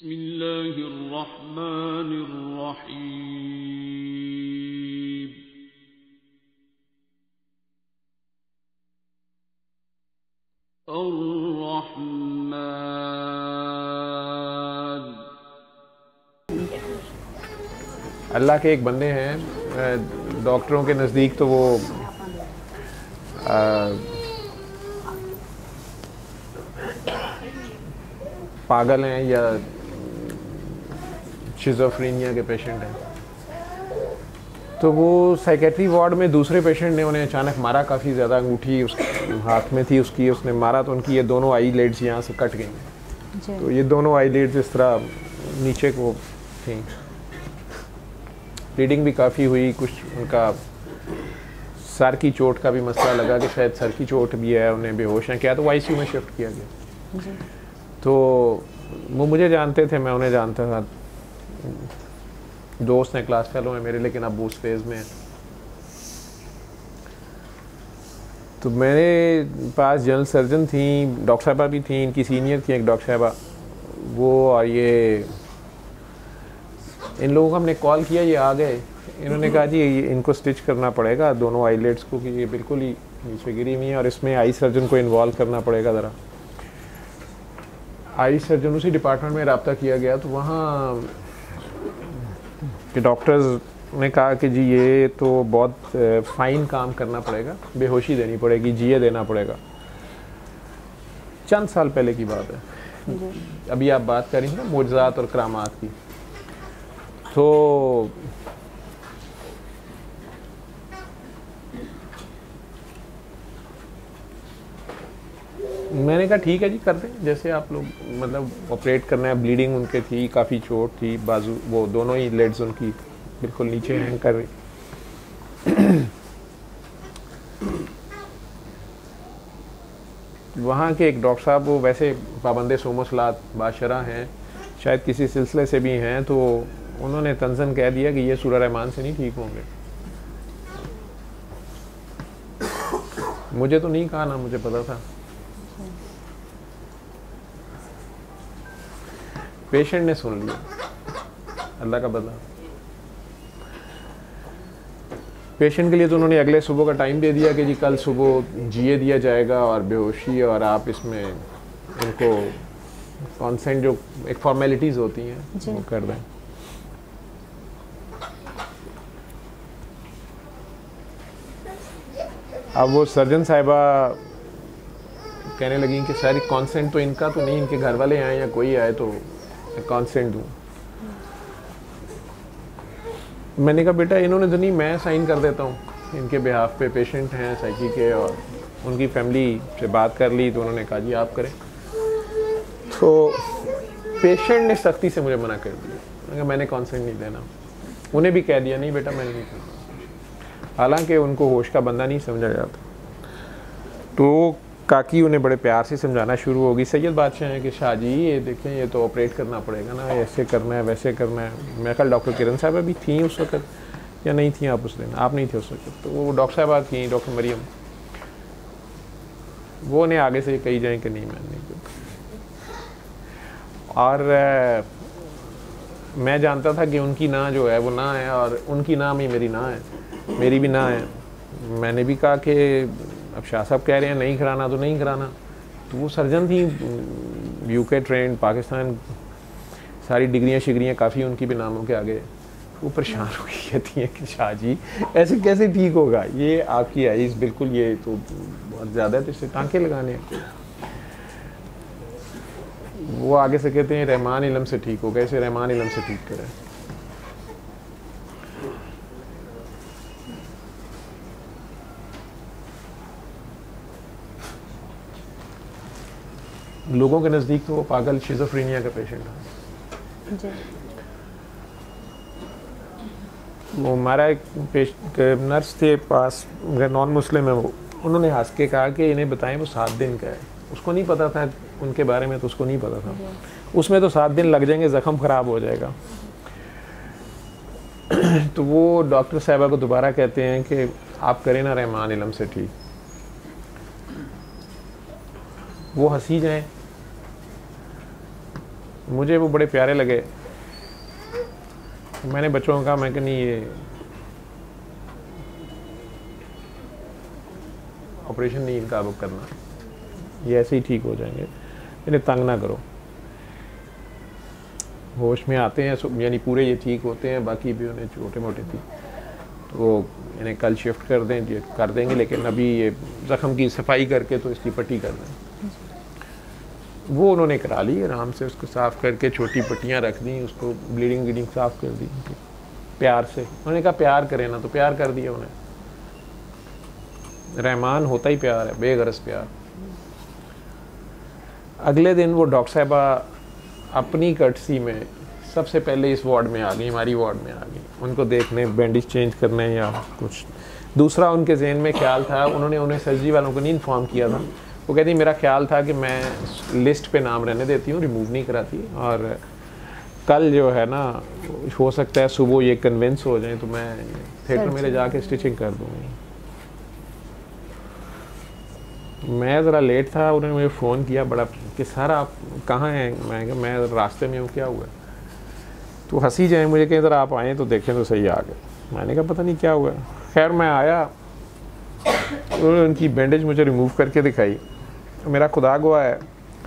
बिस्मिल्लाहिर्रहमानिर्रहीम। अर्रहमान। अल्लाह के एक बंदे हैं, डॉक्टरों के नज़दीक तो वो पागल हैं या शिज़ोफ्रेनिया के पेशेंट हैं। तो वो साइकेट्री वार्ड में दूसरे पेशेंट ने उन्हें अचानक मारा, काफ़ी ज़्यादा अंगूठी उस हाथ में थी उसकी, उसने मारा तो उनकी ये दोनों आई लेड्स यहाँ से कट गई। तो ये दोनों आई लेड्स इस तरह नीचे को थी, ब्लीडिंग भी काफ़ी हुई। कुछ उनका सर की चोट का भी मसला लगा कि शायद सर की चोट भी है, उन्हें बेहोश हैं क्या, तो आईसीयू में शिफ्ट किया गया। तो वो मुझे जानते थे, मैं उन्हें जानता था, दोस्त हैं, क्लास फेलो हैं मेरे, लेकिन अब वो उस फेज़ में है। तो मेरे पास जनरल सर्जन थी, डॉक्टर साहबा भी थी, इनकी सीनियर थी एक डॉक्टर साहबा, वो और ये इन लोगों को हमने कॉल किया, ये आ गए। इन्होंने कहा जी इनको स्टिच करना पड़ेगा दोनों आईलेट्स को, कि ये बिल्कुल ही नीचे गिरी हुई है और इसमें आई सर्जन को इन्वॉल्व करना पड़ेगा ज़रा। आई सर्जन उसी डिपार्टमेंट में रब्ता किया गया, तो वहाँ के डॉक्टर्स ने कहा कि जी ये तो बहुत फाइन काम करना पड़ेगा, बेहोशी देनी पड़ेगी, जिए देना पड़ेगा। चंद साल पहले की बात है, अभी आप बात करें ना मोजज़ात और करामात की। तो मैंने कहा ठीक है जी कर दें, जैसे आप लोग मतलब ऑपरेट करना है। ब्लीडिंग उनके थी, काफ़ी चोट थी, बाजू वो दोनों ही लेग्स उनकी बिल्कुल नीचे हैंग कर रही। वहाँ के एक डॉक्टर साहब वो वैसे पाबंदे सोमोसलात बाशरा हैं, शायद किसी सिलसिले से भी हैं, तो उन्होंने तंज़न कह दिया कि ये सूरह रहमान से नहीं ठीक होंगे। मुझे तो नहीं कहा, ना मुझे पता था। पेशेंट ने सुन लिया, अल्लाह का बदला। पेशेंट के लिए तो उन्होंने अगले सुबह का टाइम दे दिया कि जी कल सुबह जिए दिया जाएगा और बेहोशी, और आप इसमें इनको कॉन्सेंट जो एक फॉर्मेलिटीज़ होती हैं वो कर दें। अब वो सर्जन साहिबा कहने लगी कि सारी कॉन्सेंट तो इनका तो नहीं, इनके घर वाले आए या कोई आए तो कॉन्सेंट दूँ। मैंने कहा बेटा इन्होंने तो नहीं, मैं साइन कर देता हूँ इनके बिहाफ पे, पेशेंट हैं साइकी के, और उनकी फैमिली से बात कर ली तो उन्होंने कहा जी आप करें। तो पेशेंट ने सख्ती से मुझे मना कर दिया, मैंने कॉन्सेंट नहीं देना। उन्हें भी कह दिया नहीं बेटा मैंने नहीं करना, हालांकि उनको होश का बंदा नहीं समझा जाता। तो काकी उन्हें बड़े प्यार से समझाना शुरू होगी। सैयद बादशाह हैं कि शाह जी ये देखें, ये तो ऑपरेट करना पड़ेगा ना, ऐसे करना है वैसे करना है। मेरे ख्याल डॉक्टर किरण साहबा भी थी उस वक्त या नहीं थी आप उस दिन? आप नहीं थे उस वक्त। तो वो डॉक्टर साहबा थी, डॉक्टर मरियम, वो उन्हें आगे से कही जाए कि नहीं मैं नहीं करता। और मैं जानता था कि उनकी ना जो है वो ना है, और उनकी ना में मेरी ना है, मेरी भी ना है। मैंने भी कहा कि अब शाह साहब कह रहे हैं नहीं कराना तो नहीं कराना। तो वो सर्जन थी, यूके ट्रेंड, पाकिस्तान, सारी डिग्रियां शिग्रियां काफ़ी उनकी भी नामों के आगे। वो परेशान हो गई, कहती हैं कि शाह जी ऐसे कैसे ठीक होगा, ये आपकी आइज़ बिल्कुल, ये तो बहुत ज़्यादा है, तो इससे टाँके लगाने हैं। वो आगे से कहते हैं रहमान इलम से ठीक होगा, इसे रहमान इलम से ठीक करें। लोगों के नज़दीक तो वो पागल शिज़ोफ्रेनिया का पेशेंट है। वो हमारा एक नर्स थे पास, नॉन मुस्लिम है वो, उन्होंने हंस के कहा कि इन्हें बताएं वो 7 दिन का है। उसको नहीं पता था उनके बारे में, तो उसको नहीं पता था। उसमें तो 7 दिन लग जाएंगे, ज़ख्म ख़राब हो जाएगा। तो वो डॉक्टर साहिबा को दोबारा कहते हैं कि आप करें ना रहमान इलम से ठीक। वो हंसी जाए मुझे वो बड़े प्यारे लगे। मैंने बच्चों को कहा, मैं कि नहीं, ये ऑपरेशन नहीं इनका अब करना, ये ऐसे ही ठीक हो जाएंगे, इन्हें तंग ना करो। होश में आते हैं यानी पूरे ये ठीक होते हैं, बाकी भी उन्हें छोटे मोटे थी, तो इन्हें कल शिफ्ट कर देंगे, लेकिन अभी ये ज़ख़म की सफाई करके तो इसकी पट्टी कर दें। वो उन्होंने करा ली आराम से, उसको साफ़ करके छोटी पट्टियाँ रख दी, उसको ब्लीडिंग साफ़ कर दी प्यार से। उन्होंने कहा प्यार करें ना, तो प्यार कर दिया उन्हें। रहमान होता ही प्यार है, बेगरज प्यार। अगले दिन वो डॉक्टर साहबा अपनी कर्टसी में सबसे पहले इस वार्ड में आ गई, हमारी वार्ड में आ गई, उनको देखने, बैंडेज चेंज करने या कुछ दूसरा उनके जहन में ख्याल था। उन्हें सर्जरी वालों को नहीं इन्फॉर्म किया था। वो कहती मेरा ख्याल था कि मैं लिस्ट पे नाम रहने देती हूँ, रिमूव नहीं कराती, और कल जो है ना हो सकता है सुबह ये कन्विंस हो जाए तो मैं थिएटर में ले जाके स्टिचिंग कर दूँगी। मैं ज़रा लेट था, उन्होंने मुझे फ़ोन किया बड़ा कि सर आप कहाँ हैं? मैं रास्ते में हूँ, क्या हुआ? तो हंसी जाए मुझे कि ज़रा आप आएँ तो देखें तो सही आ गए। मैंने कहा पता नहीं क्या हुआ। खैर मैं आया, उन्होंने उनकी बैंडेज मुझे रिमूव करके दिखाई। मेरा खुदा गवाह है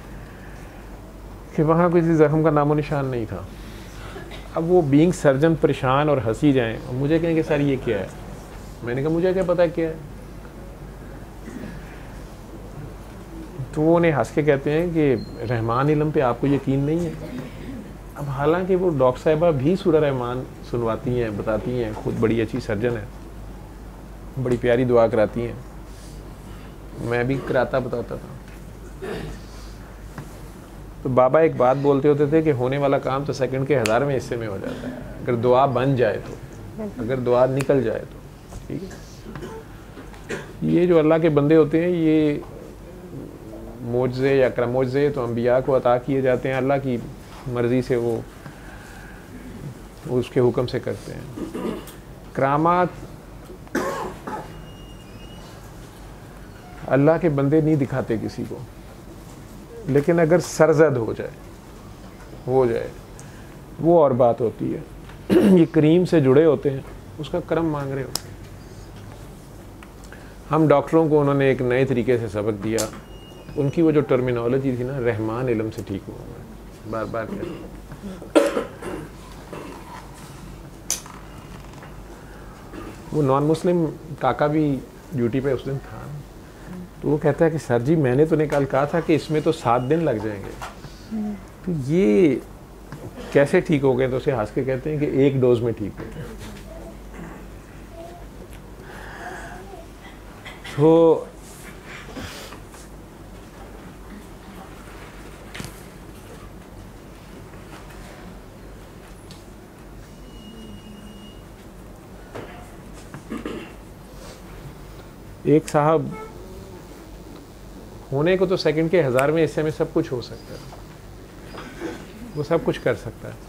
कि वहाँ किसी ज़ख्म का नामो निशान नहीं था। अब वो बीइंग सर्जन परेशान और हंसी जाएँ और मुझे कहें कि सर ये क्या है? मैंने कहा मुझे क्या पता क्या है। तो वो उन्हें हंस के कहते हैं कि रहमान इल्म पे आपको यकीन नहीं है। अब हालांकि वो डॉक्टर साहिबा भी सूरह रहमान सुनवाती हैं, बताती हैं, खुद बड़ी अच्छी सर्जन है, बड़ी प्यारी दुआ कराती हैं, मैं भी कराता बताता था। तो बाबा एक बात बोलते होते थे कि होने वाला काम तो सेकंड के 1000वें हिस्से में हो जाता है, अगर दुआ बन जाए तो, अगर दुआ निकल जाए तो। ठीक है, ये जो अल्लाह के बंदे होते हैं, ये मोज़े या करमोज़े तो अंबिया को अता किए जाते हैं, अल्लाह की मर्ज़ी से वो उसके हुक्म से करते हैं। करामात अल्लाह के बंदे नहीं दिखाते किसी को, लेकिन अगर सरजद हो जाए वो और बात होती है। ये करीम से जुड़े होते हैं, उसका करम मांग रहे होते हैं। हम डॉक्टरों को उन्होंने एक नए तरीके से सबक दिया। उनकी वो जो टर्मिनोलॉजी थी ना, रहमान इल्म से ठीक हुआ, बार बार कहते। वो नॉन मुस्लिम काका भी ड्यूटी पे उस दिन था, तो वो कहता है कि सर जी मैंने तो कल कहा था कि इसमें तो 7 दिन लग जाएंगे, तो ये कैसे ठीक हो गए? तो उसे हंस के कहते हैं कि एक डोज में ठीक हो गए। तो एक साहब होने को तो सेकंड के 1000वें हिस्से में सब कुछ हो सकता है, वो सब कुछ कर सकता है।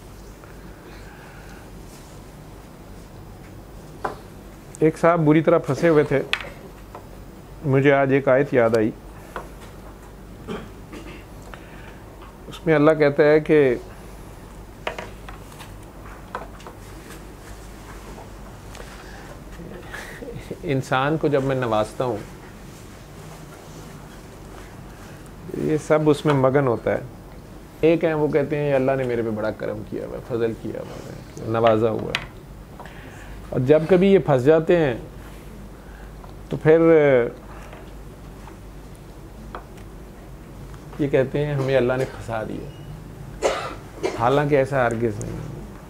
एक साहब बुरी तरह फंसे हुए थे, मुझे आज एक आयत याद आई। उसमें अल्लाह कहता है कि इंसान को जब मैं नवाजता हूँ, ये सब उसमें मगन होता है। एक है वो कहते हैं अल्लाह ने मेरे पे बड़ा करम किया हुआ, फजल किया हुआ, नवाजा हुआ है। और जब कभी ये फंस जाते हैं तो फिर ये कहते हैं हमें अल्लाह ने फंसा दिया, हालांकि ऐसा हरगिज़ नहीं है।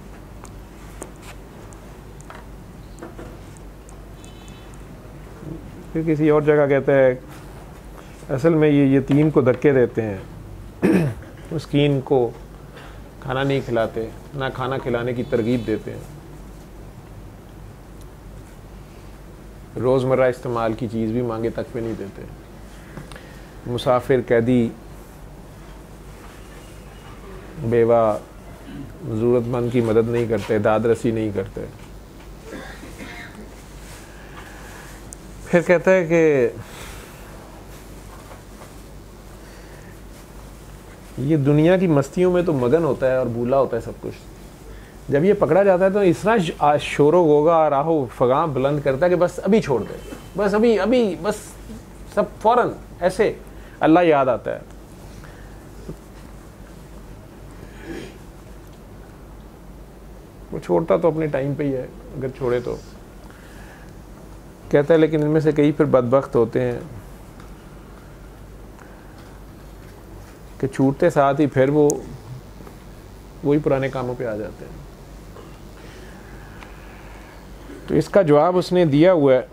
फिर किसी और जगह कहता है असल में ये यतीम को धक्के देते हैं, मिस्कीन को खाना नहीं खिलाते, ना खाना खिलाने की तरगीब देते हैं, रोज़मर्रा इस्तेमाल की चीज़ भी मांगे तक पे नहीं देते, मुसाफिर, कैदी, बेवा, ज़रूरतमंद की मदद नहीं करते, दाद रसी नहीं करते। फिर कहता है कि ये दुनिया की मस्तियों में तो मगन होता है और भूला होता है सब कुछ। जब ये पकड़ा जाता है तो इतना शोरो होगा और आहो फगां बुलंद करता है कि बस अभी छोड़ दे, बस अभी अभी, बस सब फौरन ऐसे अल्लाह याद आता है। वो छोड़ता तो अपने टाइम पे ही है, अगर छोड़े तो। कहता है लेकिन इनमें से कई फिर बदबख्त होते हैं कि छूटते साथ ही फिर वो वही पुराने कामों पे आ जाते हैं। तो इसका जवाब उसने दिया हुआ है।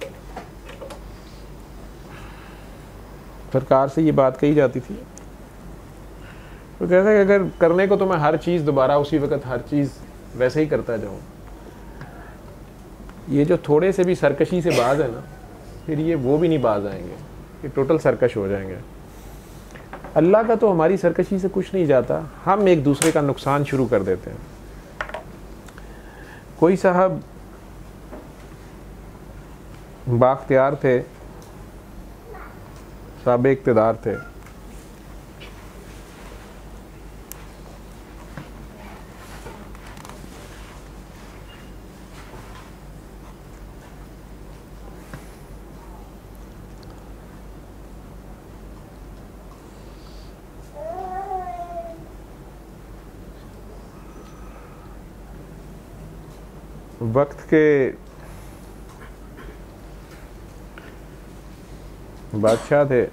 सरकार से ये बात कही जाती थी, तो कहता है कि अगर करने को तो मैं हर चीज़ दोबारा उसी वक्त हर चीज़ वैसे ही करता जाऊँ, ये जो थोड़े से भी सरकशी से बाज है ना, फिर ये वो भी नहीं बाज आएंगे, ये टोटल सरकश हो जाएंगे। अल्लाह का तो हमारी सरकशी से कुछ नहीं जाता, हम एक दूसरे का नुकसान शुरू कर देते हैं। कोई साहब बाख्तियार थे, साहब इक़्तिदार थे, वक्त के बादशाह थे।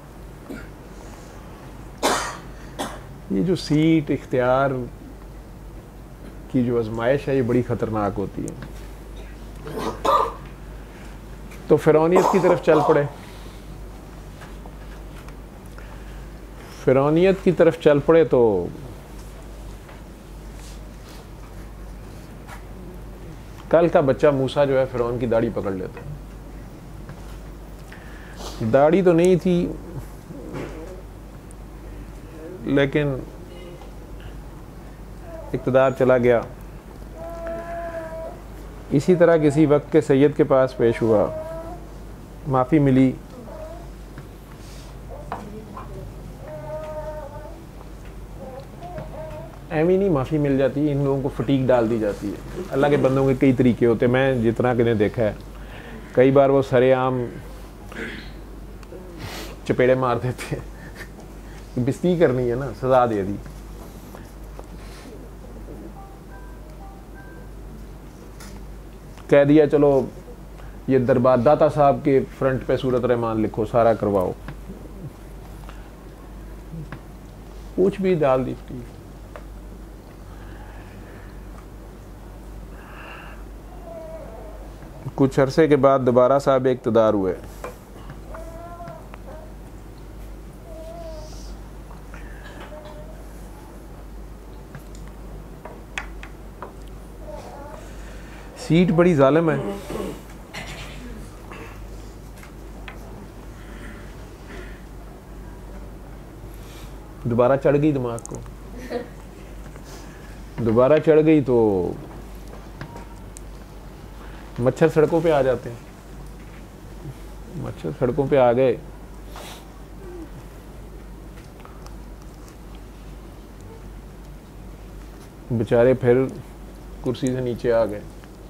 ये जो सीट इख्तियार की जो आजमाइश है ये बड़ी ख़तरनाक होती है। तो फ़िरौनियत की तरफ चल पड़े, फ़िरौनियत की तरफ चल पड़े तो कल का बच्चा मूसा जो है फ़िरौन की दाढ़ी पकड़ लेता है। दाढ़ी तो नहीं थी लेकिन इक़्तिदार चला गया। इसी तरह किसी वक्त के सैयद के पास पेश हुआ, माफ़ी मिली, एवं नहीं माफ़ी मिल जाती, इन लोगों को फटीक डाल दी जाती है। अल्लाह के बंदों के कई तरीके होते हैं, मैं जितना कि ने देखा है, कई बार वो सरेआम चपेड़े मार देते हैं, बेइज्जती करनी है ना, सजा दे दी। कह दिया चलो ये दरबार दाता साहब के फ्रंट पे सूरत रहमान लिखो, सारा करवाओ, कुछ भी डाल दी। कुछ अरसे के बाद दोबारा साहब इक़्तिदार हुए। सीट बड़ी जालिम है, दोबारा चढ़ गई दिमाग को, दोबारा चढ़ गई तो मच्छर सड़कों पे आ जाते हैं। मच्छर सड़कों पे आ गए, बेचारे फिर कुर्सी से नीचे आ गए।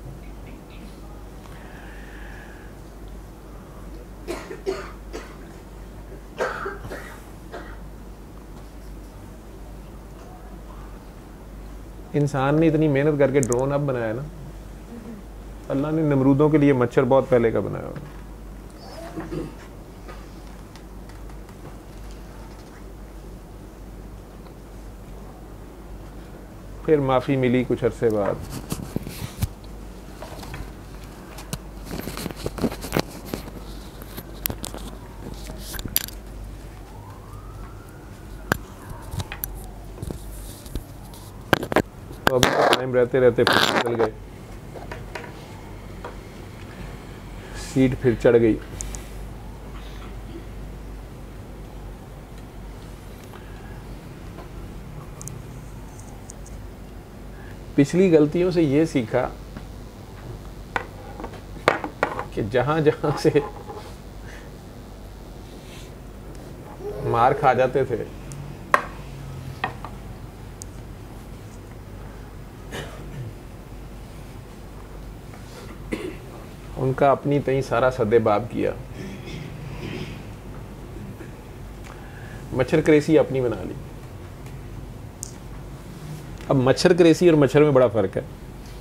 इंसान ने इतनी मेहनत करके ड्रोन अब बनाया ना, अल्लाह ने नमरूदों के लिए मच्छर बहुत पहले का बनाया हुआ। फिर माफ़ी मिली कुछ अरसे बाद। तो अभी तो टाइम रहते रहते फिर निकल गए, सीट फिर चढ़ गई। पिछली गलतियों से ये सीखा कि जहां जहां से मार खा जाते थे उनका अपनी तई सारा सदेबाब किया, मच्छर क्रेसी अपनी बना ली। अब मच्छर क्रेसी और मच्छर में बड़ा फर्क है।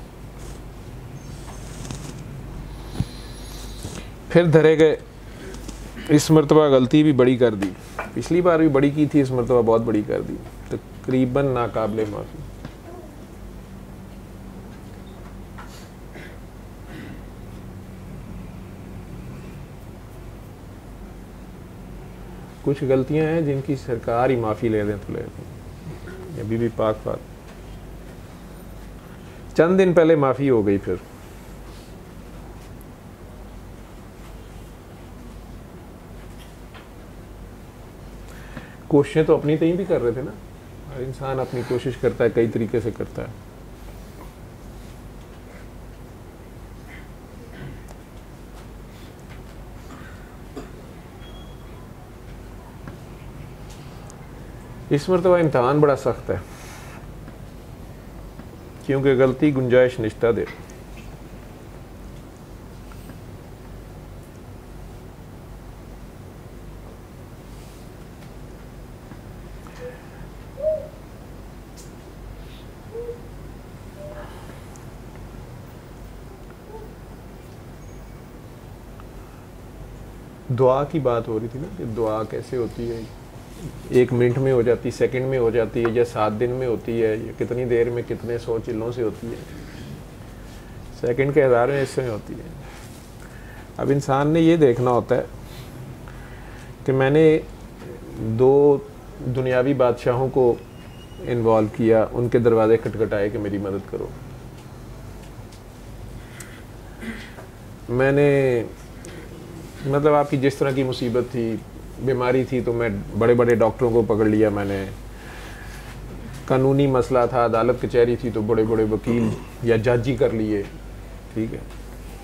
फिर धरे गए, इस मरतबा गलती भी बड़ी कर दी, पिछली बार भी बड़ी की थी, इस मरतबा बहुत बड़ी कर दी, तकरीबन नाकाबिले माफ़ी। कुछ गलतियां हैं जिनकी सरकार ही माफ़ी ले दें तो ले दें, अभी भी पाक चंद दिन पहले माफ़ी हो गई। फिर कोशिशें तो अपनी तय भी कर रहे थे ना, हर इंसान अपनी कोशिश करता है, कई तरीके से करता है। इस मरतबा इम्तहान बड़ा सख्त है, क्योंकि गलती गुंजाइश निश्ता दे। दुआ की बात हो रही थी ना कि दुआ कैसे होती है, 1 मिनट में हो जाती, सेकंड में हो जाती है, या 7 दिन में होती है, या कितनी देर में कितने 100 चिल्लों से होती है, सेकंड के हज़ारों हिस्से में होती है। अब इंसान ने ये देखना होता है कि मैंने 2 दुनियावी बादशाहों को इन्वॉल्व किया, उनके दरवाजे खटखटाए कि मेरी मदद करो। मैंने मतलब आपकी जिस तरह की मुसीबत थी, बीमारी थी, तो मैं बड़े बड़े डॉक्टरों को पकड़ लिया, मैंने कानूनी मसला था, अदालत कचहरी थी, तो बड़े बड़े वकील या जज ही कर लिए, ठीक है।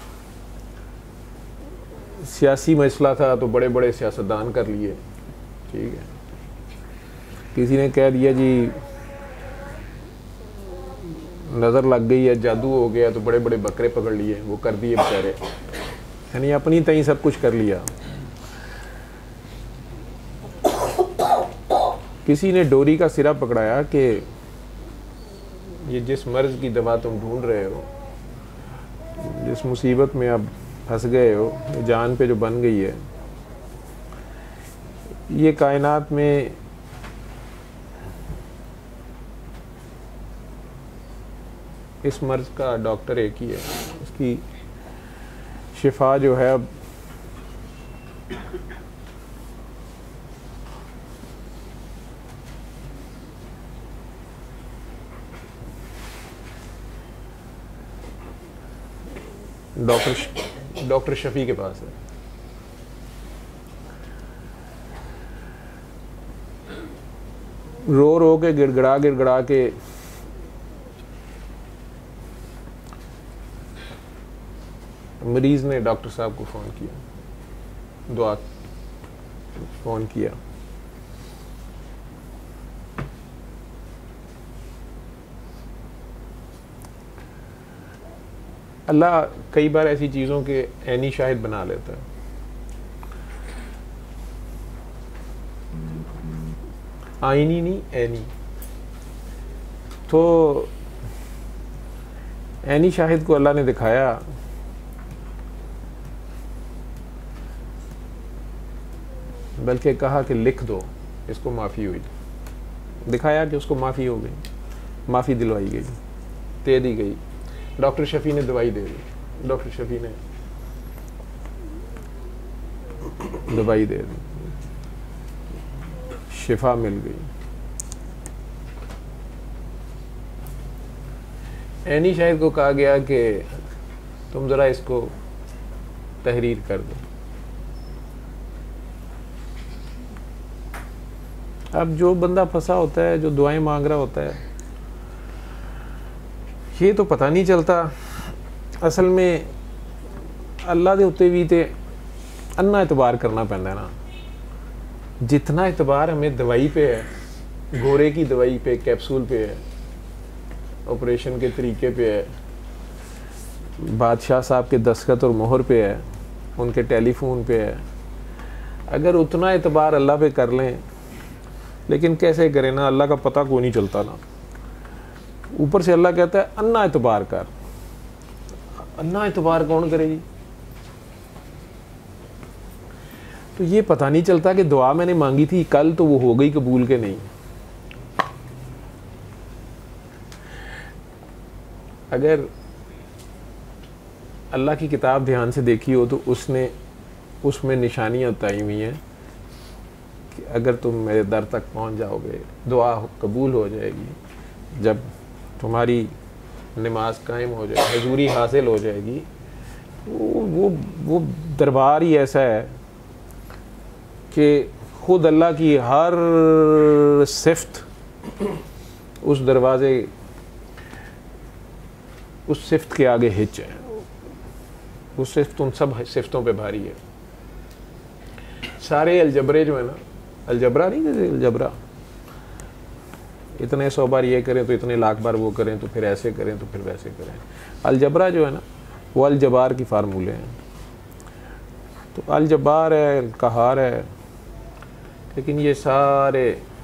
सियासी मसला था तो बड़े बड़े सियासतदान कर लिए, ठीक है। किसी ने कह दिया जी नज़र लग गई है, जादू हो गया, तो बड़े बड़े बकरे पकड़ लिए, वो कर दिए बेचारे, यानी अपनी तई सब कुछ कर लिया। किसी ने डोरी का सिरा पकड़ाया कि ये जिस मर्ज की दवा तुम ढूंढ रहे हो, जिस मुसीबत में आप फंस गए हो, जान पे जो बन गई है, ये कायनात में इस मर्ज का डॉक्टर एक ही है, इसकी शिफा जो है अब डॉक्टर शफी के पास है। रो रो के गिड़गड़ा के मरीज ने डॉक्टर साहब को फ़ोन किया, दुआ फ़ोन किया। अल्लाह कई बार ऐसी चीज़ों के ऐनी शाहिद बना लेता है। आईनी नहीं, ऐनी। तो ऐनी शाहिद को अल्लाह ने दिखाया बल्कि कहा कि लिख दो इसको माफ़ी हुई। दिखाया कि उसको माफ़ी हो गई, माफ़ी दिलवाई गई, दे दी गई। डॉक्टर शफी ने दवाई दे दी, डॉक्टर शफी ने दवाई दे दी, शिफा मिल गई। ऐनी शाहिद को कहा गया कि तुम ज़रा इसको तहरीर कर दो। अब जो बंदा फंसा होता है, जो दुआएं मांग रहा होता है, ये तो पता नहीं चलता असल में अल्लाह दे उत्ते भी ते अन्ना एतबार करना पैंदा है ना। जितना एतबार हमें दवाई पे है, गोरे की दवाई पे, कैप्सूल पे है, ऑपरेशन के तरीके पे है, बादशाह साहब के दस्तखत और मोहर पे है, उनके टेलीफोन पे है। अगर उतना एतबार अल्लाह पे कर लें, लेकिन कैसे करें ना, अल्लाह का पता को नहीं चलता ना। ऊपर से अल्लाह कहता है अन्ना एतबार कर। अन्ना एतबार कौन करे जी? तो ये पता नहीं चलता कि दुआ मैंने मांगी थी कल, तो वो हो गई कबूल के नहीं। अगर अल्लाह की किताब ध्यान से देखी हो तो उसमें निशानियां बताई हुई हैं कि अगर तुम मेरे दर तक पहुंच जाओगे दुआ कबूल हो जाएगी। जब तुम्हारी नमाज कायम हो जाए, हजूरी हासिल हो जाएगी, वो दरबार ही ऐसा है कि खुद अल्लाह की हर सिफ्त उस दरवाजे, उस सिफ्त के आगे हिच है। उस सिफ्त उन सब सिफ्तों पे भारी है। सारे अलजबरे जो है ना, अलजबरा नहीं कहते, अलजबरा, इतने 100 बार ये करें तो इतने लाख बार वो करें, तो फिर ऐसे करें तो फिर वैसे करें। अलजबरा जो है ना, वो अलजबार की फार्मूले हैं। तो अलजबार है, कहार है, लेकिन ये सारे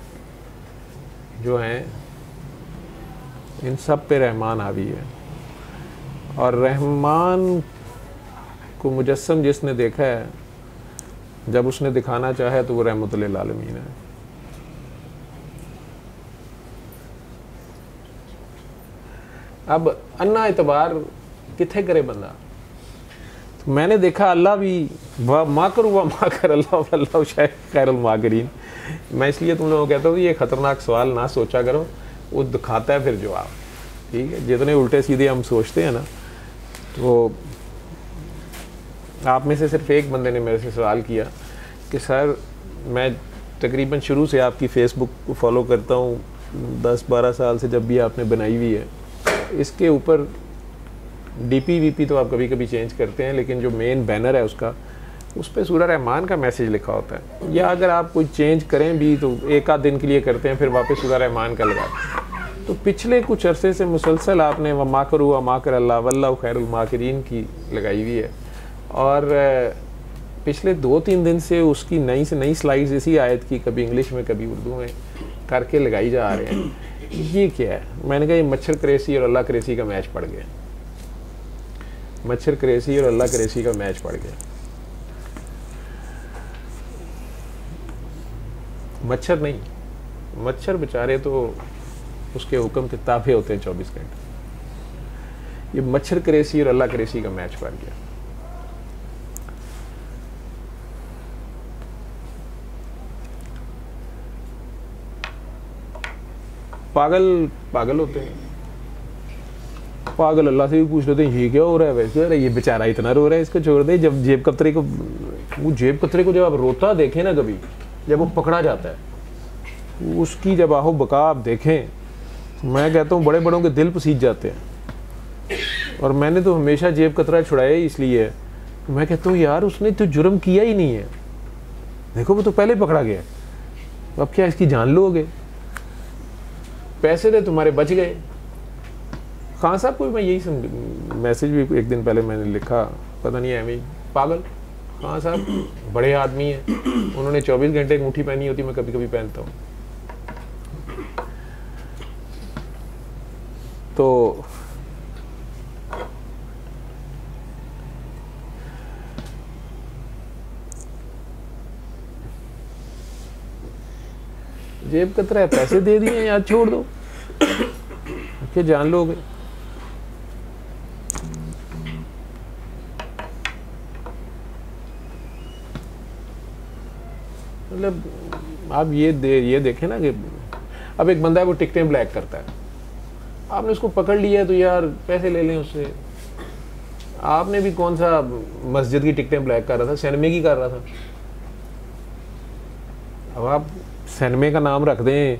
जो हैं इन सब पे रहमान हावी है। और रहमान को मुजस्सम जिसने देखा है, जब उसने दिखाना चाहे तो वो रहमतुल लिल आलमीन है। अब अन्ना एतबार किथे करे बंदा? तो मैंने देखा अल्लाह भी माकर हुआ माकर अल्लाह शायद खैरुल माकरीन। मैं इसलिए तुम लोगों को कहता हूँ ये खतरनाक सवाल ना सोचा करो, वो दिखाता है फिर जवाब। ठीक है, जितने उल्टे सीधे हम सोचते हैं ना, तो आप में से सिर्फ एक बंदे ने मेरे से सवाल किया कि सर मैं तकरीबन शुरू से आपकी फ़ेसबुक को फॉलो करता हूँ, 10-12 साल से जब भी आपने बनाई हुई है। इसके ऊपर डीपी वीपी तो आप कभी कभी चेंज करते हैं, लेकिन जो मेन बैनर है उसका, उस पर सूरह रहमान का मैसेज लिखा होता है। या अगर आप कोई चेंज करें भी तो एक आध दिन के लिए करते हैं, फिर वापस सूरह रहमान का लगाते हैं। तो पिछले कुछ अरसे से मुसलसल आपने व माकर हुआ माकर अल्लाह वल्लाहु खैरुल माकिरीन की लगाई हुई है। और पिछले 2-3 दिन से उसकी नई से नई स्लाइड्स इसी आयत की, कभी इंग्लिश में कभी उर्दू में करके लगाई जा रहे हैं। ये क्या है? मैंने कहा ये मच्छर क्रेसी और अल्लाह क्रेसी का मैच पड़ गया। मच्छर क्रेसी और अल्लाह क्रेसी का मैच पड़ गया। मच्छर नहीं, मच्छर बेचारे तो उसके हुक्म के ताबे होते हैं 24 घंटे। ये मच्छर क्रेसी और अल्लाह क्रेसी का मैच पड़ गया। पागल पागल होते हैं, पागल अल्लाह से भी पूछ लेते हैं ये क्या हो रहा है, वैसे अरे ये बेचारा इतना रो रहा है, इसको छोड़ दे। जब जेब कतरे को, वो जेब कतरे को जब आप रोता देखें ना, कभी जब वो पकड़ा जाता है, उसकी जब आहो बका आप देखें, मैं कहता हूँ बड़े बड़ों के दिल पसीज जाते हैं। और मैंने तो हमेशा जेब कतरा छुड़ाया ही इसलिए है, तो मैं कहता हूँ यार उसने तो जुर्म किया ही नहीं है, देखो वो तो पहले पकड़ा गया, अब क्या इसकी जान लोगे? पैसे थे तुम्हारे बच गए। खान साहब को मैं यही मैसेज भी एक दिन पहले मैंने लिखा, पता नहीं है पागल खान साहब बड़े आदमी हैं, उन्होंने 24 घंटे अंगूठी पहनी होती, मैं कभी कभी पहनता हूँ। तो जेब कतरा है, पैसे दे दिए यार, छोड़ दो, क्या जान लोगे? मतलब आप ये देखें ना कि अब एक बंदा है वो टिकटें ब्लैक करता है, आपने उसको पकड़ लिया है तो यार पैसे ले लें उससे। आपने भी कौन सा मस्जिद की टिकटें ब्लैक कर रहा था, सिनेमे की कर रहा था। अब आप सिनेमे का नाम रख दें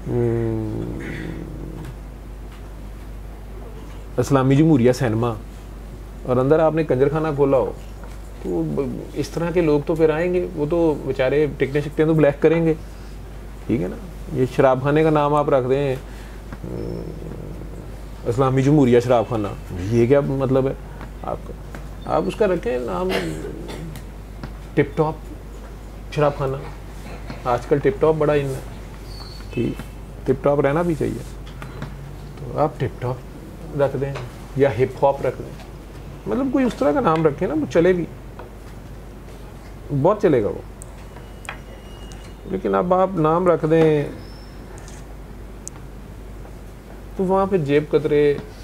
इस्लामी जमहूरिया सिनेमा, और अंदर आपने कंजरखाना खोला हो, तो इस तरह के लोग तो फिर आएंगे, वो तो बेचारे टिकटें शिकटें तो ब्लैक करेंगे। ठीक है ना? ये शराब खाने का नाम आप रख दें इस्लामी जमहूरिया शराब खाना, ये क्या मतलब है? आपका, आप उसका रखें नाम टिप टॉप शराब खाना। आजकल टिप टॉप बड़ा इन है कि टिप टॉप रहना भी चाहिए, तो आप टिप टॉप रख दें या हिप हॉप रख दें, मतलब कोई उस तरह का नाम रखें ना, वो चले भी, बहुत चलेगा वो। लेकिन अब आप नाम रख दें तो वहाँ पे जेब कतरे,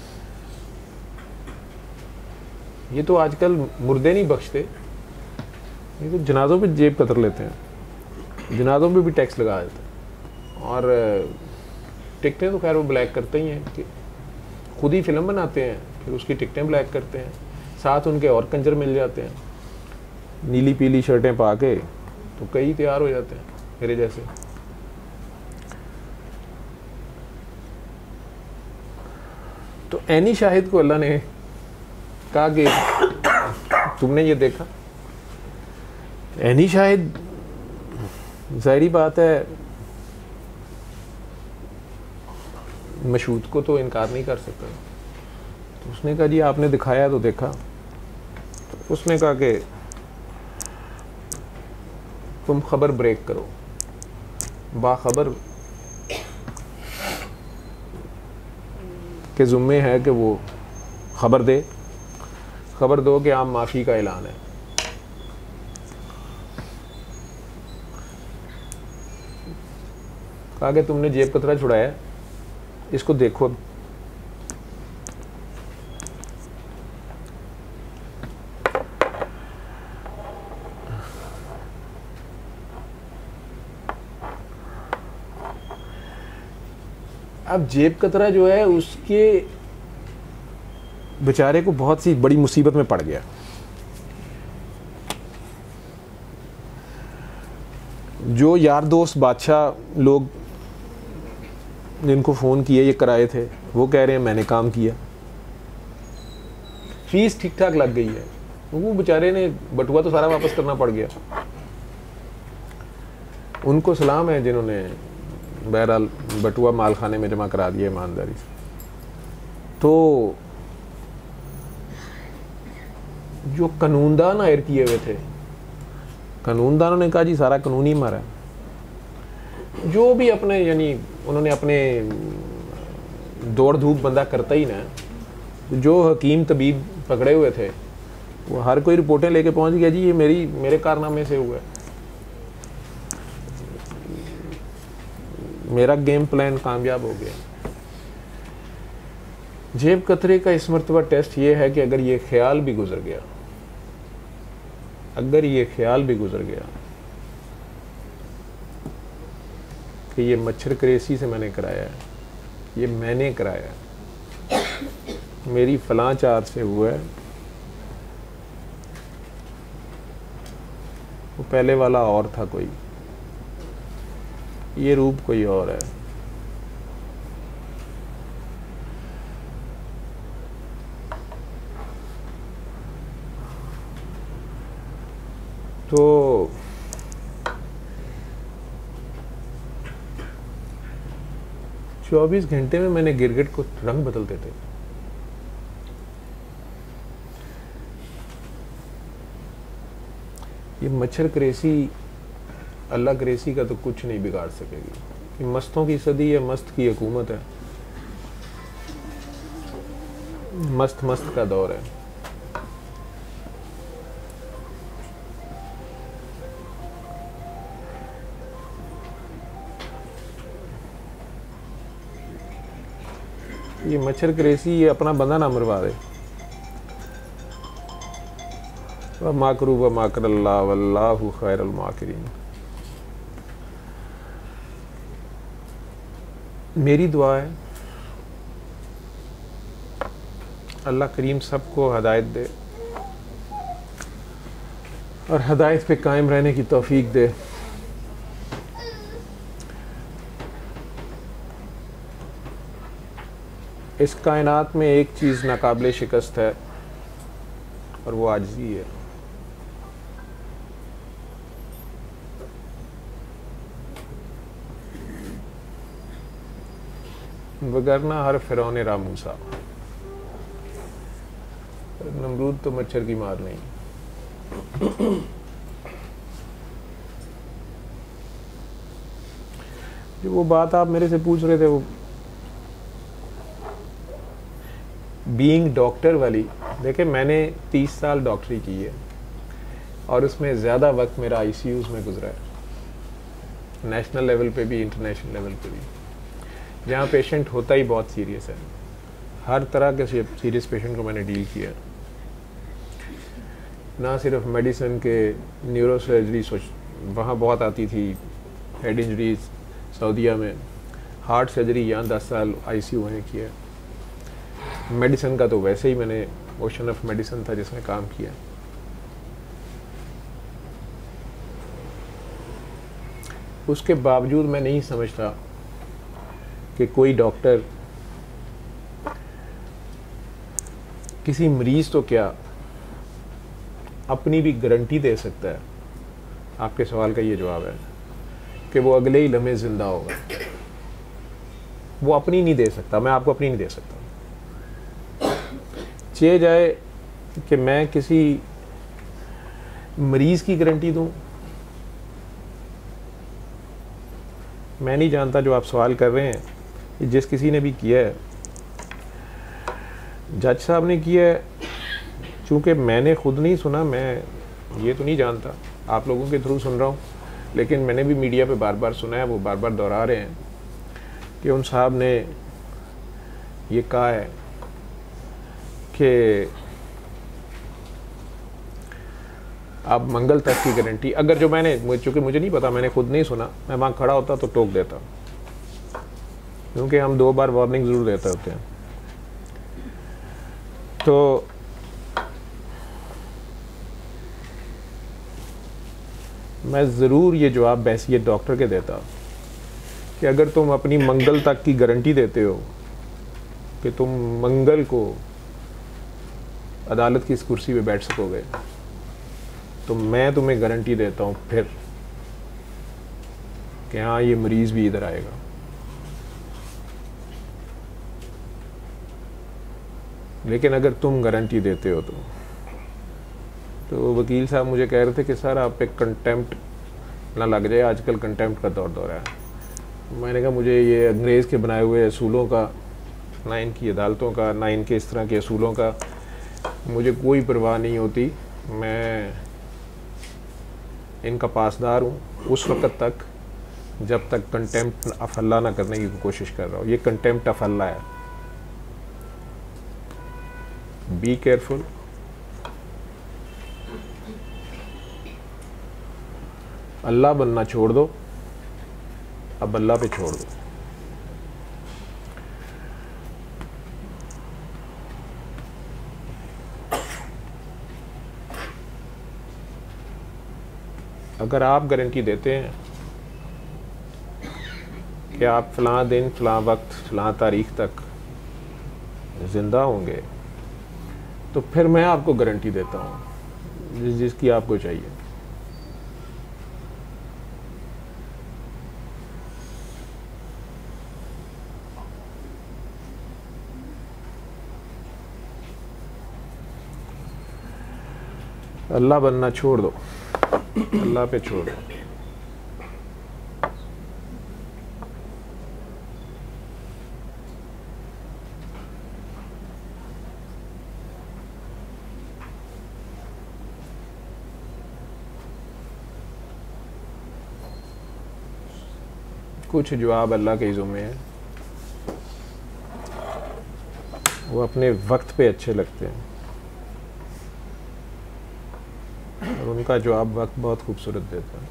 ये तो आजकल मुर्दे नहीं बख्शते, ये तो जनाजों पे जेब कतर लेते हैं, जनाजों पे भी टैक्स लगा देते हैं। और टिकटें तो खैर वो ब्लैक करते ही हैं कि खुद ही फिल्म बनाते हैं, फिर उसकी टिकटें ब्लैक करते हैं, साथ उनके और कंजर मिल जाते हैं, नीली पीली शर्टें पा के तो कई तैयार हो जाते हैं मेरे जैसे। तो एनी शाहिद को अल्लाह ने कहा कि तुमने ये देखा, एनी शाहिद ज़ाहिरी बात है मशहूद को तो इनकार नहीं कर सकता, तो उसने कहा जी आपने दिखाया तो देखा। तो उसने कहा कि तुम खबर ब्रेक करो, बाखबर के ज़ुम्मे है कि वो खबर दो कि आम माफ़ी का ऐलान है। कहा कि तुमने जेब कतरा छुड़ाया, इसको देखो। अब जेब कतरा जो है उसके बेचारे को बहुत सी बड़ी मुसीबत में पड़ गया। जो यार दोस्त बादशाह लोग जिनको फ़ोन किए ये कराए थे, वो कह रहे हैं मैंने काम किया, फीस ठीक ठाक लग गई है, वो बेचारे ने बटुआ तो सारा वापस करना पड़ गया। उनको सलाम है जिन्होंने बहरहाल बटुआ माल खाने में जमा करा दिया ईमानदारी से। तो जो कानूनदान हायर किए हुए थे, कानूनदानों ने कहा जी सारा कानून ही मारा, जो भी अपने यानी उन्होंने अपने दौड़ धूप बंदा करता ही ना, जो हकीम तबीब पकड़े हुए थे वो हर कोई रिपोर्टें लेके पहुंच गया जी ये मेरे कारनामे से हुआ है, मेरा गेम प्लान कामयाब हो गया। जेब कतरे का इस मरतबा टेस्ट ये है कि अगर ये ख्याल भी गुजर गया, कि ये मच्छर करेसी से मैंने कराया है, ये मैंने कराया है, मेरी फलां चार से हुआ है, वो पहले वाला और था कोई, ये रूप कोई और है, तो चौबीस घंटे में मैंने गिरगिट को रंग बदलते थे। ये मच्छर करेसी अल्लाह करेसी का तो कुछ नहीं बिगाड़ सकेगी। ये मस्तों की सदी है, मस्त की हुकूमत है, मस्त का दौर है। ये मच्छर करेसी ये अपना बंदा ना मरवा दे। व माकरू व माकर अल्लाह वल्लाहु खैरुल माकिरीन। मेरी दुआ है अल्लाह करीम सबको हदायत दे और हदायत पे कायम रहने की तौफीक दे। इस कायनात में एक चीज़ नाकाबिले शिकस्त है और वो आजिज़ी है। वगरना हर फ़िरौन रामूसा। नमरूद तो मच्छर की मार नहीं। जो वो बात आप मेरे से पूछ रहे थे, वो बीइंग डॉक्टर वाली, देखे मैंने 30 साल डॉक्टरी की है और उसमें ज़्यादा वक्त मेरा आईसीयूज़ में गुजरा है, नेशनल लेवल पे भी, इंटरनेशनल लेवल पे भी, जहाँ पेशेंट होता ही बहुत सीरियस है। हर तरह के सीरियस पेशेंट को मैंने डील किया, ना सिर्फ मेडिसिन के, न्यूरो सर्जरी वहाँ बहुत आती थी, हेड इंजरीज सऊदीया में, हार्ट सर्जरी यहाँ 10 साल आईसीयू में किया। मेडिसिन का तो वैसे ही मैंने ओशन ऑफ मेडिसिन था जिसमें काम किया। उसके बावजूद मैं नहीं समझता कि कोई डॉक्टर किसी मरीज तो क्या अपनी भी गारंटी दे सकता है। आपके सवाल का ये जवाब है कि वो अगले ही लम्हे जिंदा होगा। वो अपनी नहीं दे सकता, मैं आपको अपनी नहीं दे सकता। चे जाए कि मैं किसी मरीज की गारंटी दूं, मैं नहीं जानता। जो आप सवाल कर रहे हैं, जिस किसी ने भी किया है, जज साहब ने किया है, चूँकि मैंने खुद नहीं सुना, मैं ये तो नहीं जानता, आप लोगों के थ्रू सुन रहा हूँ, लेकिन मैंने भी मीडिया पे बार बार सुना है, वो बार बार दोहरा रहे हैं कि उन साहब ने ये कहा है कि आप मंगल तक की गारंटी, अगर जो मैंने, चूँकि मुझे नहीं पता, मैंने खुद नहीं सुना, मैं वहाँ खड़ा होता तो टोक देता, क्योंकि हम 2 बार वार्निंग ज़रूर देते होते हैं। तो मैं ज़रूर ये जवाब बैसियत डॉक्टर के देता कि अगर तुम अपनी मंगल तक की गारंटी देते हो कि तुम मंगल को अदालत की इस कुर्सी पे बैठ सकोगे, तो मैं तुम्हें गारंटी देता हूँ फिर कि हाँ, ये मरीज़ भी इधर आएगा। लेकिन अगर तुम गारंटी देते हो तो वकील साहब मुझे कह रहे थे कि सर आप पे कंटेम्प्ट ना लग जाए, आजकल कंटेम्प्ट का दौर है। मैंने कहा मुझे ये अंग्रेज़ के बनाए हुए असूलों का, ना इनकी अदालतों का, ना इनके इस तरह के असूलों का मुझे कोई परवाह नहीं होती। मैं इनका पासदार हूँ उस वक़्त तक जब तक कंटेम्प्ट ऑफ अल्लाह ना करने की कोशिश कर रहा हूँ। ये कंटेम्प्ट ऑफ अल्लाह है। Be careful. अल्लाह बनना छोड़ दो, अब अल्लाह पे छोड़ दो। अगर आप गारंटी देते हैं कि आप फ़लाँ दिन, फ़लाँ वक्त, फ़लाँ तारीख तक ज़िंदा होंगे, तो फिर मैं आपको गारंटी देता हूँ जिसकी आपको चाहिए। अल्लाह बनना छोड़ दो, अल्लाह पे छोड़ दो। कुछ जवाब अल्लाह के ज़िम्मे हैं, वो अपने वक्त पे अच्छे लगते हैं और उनका जवाब वक्त बहुत खूबसूरत देता है।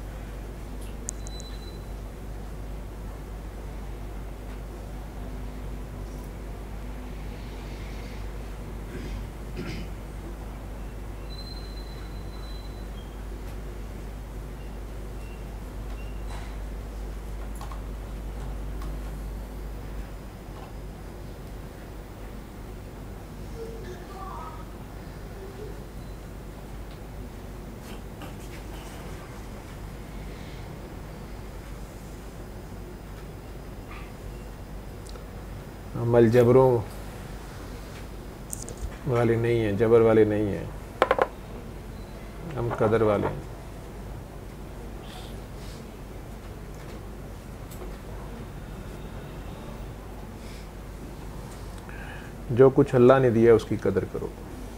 अमल जबरों वाले नहीं हैं, जबर वाले नहीं हैं, हम कदर वाले हैं। जो कुछ अल्लाह ने दिया उसकी कदर करो।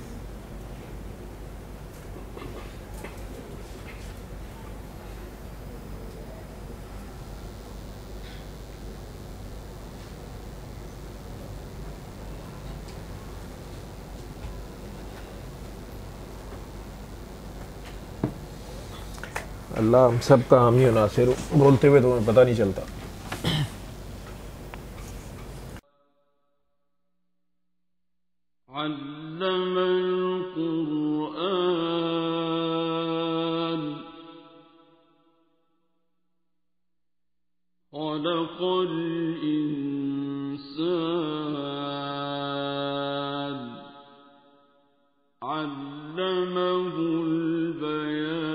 अल्लाह हम सब का हामी और नासिर हो। बोलते हुए तुम्हें पता नहीं चलता। علم القرآن خلق الإنسان علمه البيان